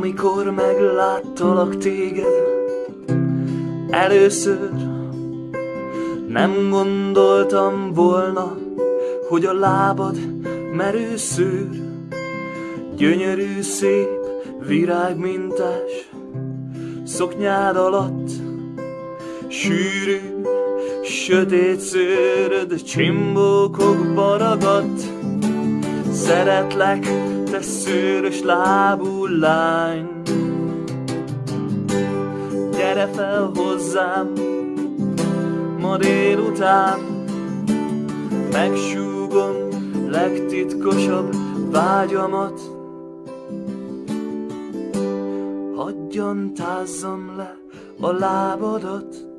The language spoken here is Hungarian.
Amikor megláttalak téged először, nem gondoltam volna, hogy a lábad merő szőr, gyönyörű, szép, virágmintás szoknyád alatt, sűrű, sötét szőröd csimbókokba ragadt. Szeretlek, te szőrös lábú lány, gyere fel hozzám ma délután, megsúgom legtitkosabb vágyamat. Hagyjan tázzam le a lábadat,